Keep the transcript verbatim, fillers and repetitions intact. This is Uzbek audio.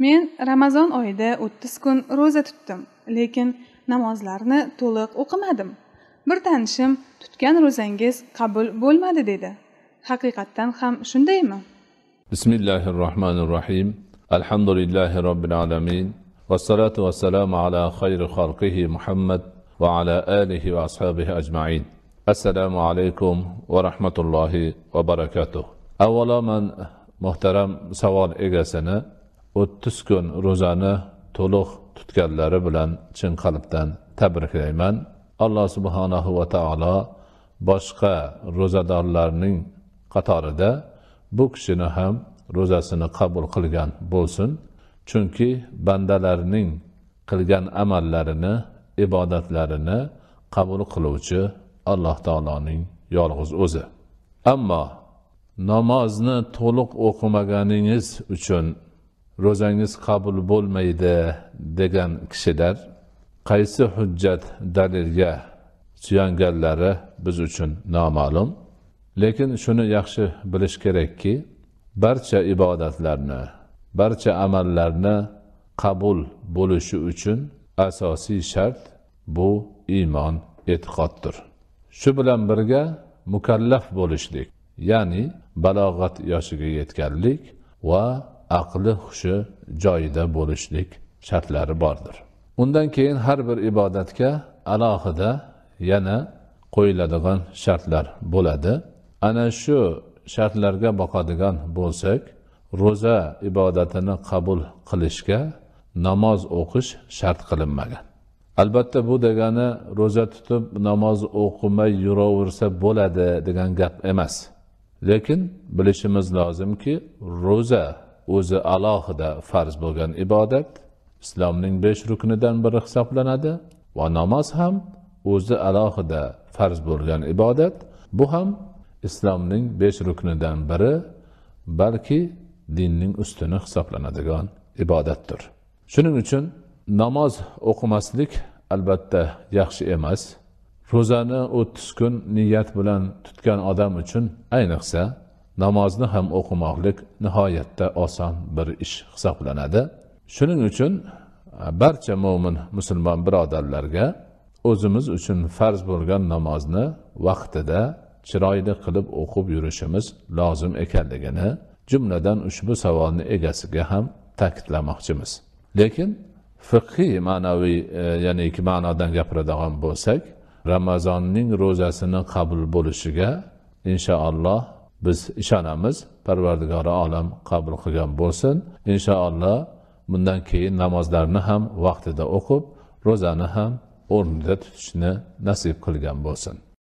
Men Ramazon oyida o'ttiz kun roza tutdim, lekin namozlarni to'liq o'qimadim. Bir tanishim tutgan rozangiz qabul bo'lmadi dedi. Haqiqatan ham shundaymi? Bismillahirrohmanirrohim. Alhamdulillahi robbil alamin. Vassalatu vassalamu ala xayri xalqihi Muhammad va ala alihi va ashabihi ajma'in. Assalomu alaykum va rahmatullohi va barakatuh. Avvalo men muhtaram savol egasini o'ttiz kun ro'zani to'liq tutganlari bilan chin qalbdan tabriklayman. Alloh subhanahu va taolo boshqa ro'zadorlarning qatorida bu kishini ham ro'zasini qabul qilgan bo'lsin. Chunki bandalarning qilgan amallarini, ibodatlarini qabul qiluvchi Alloh taoloning yolg'iz o'zi. Ammo namozni to'liq o'qimaganingiz uchun ro'zangiz qabul bo'lmaydi degan kishilar qaysi hujjat dalilga suyanganlari biz uchun noma'lum. Lekin shuni yaxshi bilish kerakki, barcha ibodatlarni, barcha amallarni qabul bo'lishi uchun asosiy shart bu iymon, e'tiqoddir. Shu bilan birga mukallaf bo'lishlik, ya'ni balog'at yoshiga yetganlik va aqli hushi joyida bo'lishlik shartlari bordir. Undan keyin har bir ibodatga alohida yana qo'yiladigan shartlar bo'ladi. Ana shu shartlarga boqadigan bo'lsak, ro'za ibodatini qabul qilishga namoz o'qish shart qilinmagan. Albatta bu degani ro'za tutib namoz o'qimay yuraversa bo'ladi degan gap emas. Lekin bilishimiz lozimki, ro'za o'zi alohida farz bo'lgan ibodat, islomning besh ruknidan biri hisoblanadi va namoz ham o'zi alohida farz bo'lgan ibodat. Bu ham islomning besh ruknidan biri, balki dinning ustuni hisoblanadigan ibodatdir. Shuning uchun namoz o'qimaslik albatta yaxshi emas. Ro'zani o'ttiz kun niyat bilan tutgan odam uchun ayniqsa namozni ham o'qimoqlik nihoyatda oson bir ish hisoblanadi. Shuning uchun barcha mo'min musulmon birodarlarga o'zimiz uchun farz bo'lgan namozni vaqtida chiroyli qilib o'qib yurishimiz lozim ekanligini jumladan ushbu savolni egasiga ham ta'kidlamoqchimiz. Lekin fiqhiy ma'naviy ya'ni ikki ma'nodan gapiradigan bo'lsak, Ramazonning ro'zasini qabul bo'lishiga inshaalloh biz ishonamiz. Parvardigori olam qabul qilgan bo'lsin. Inshaalloh bundan keyin namozlarni ham vaqtida o'qib, ro'zani ham o'rnida tutishni nasib qilgan bo'lsin.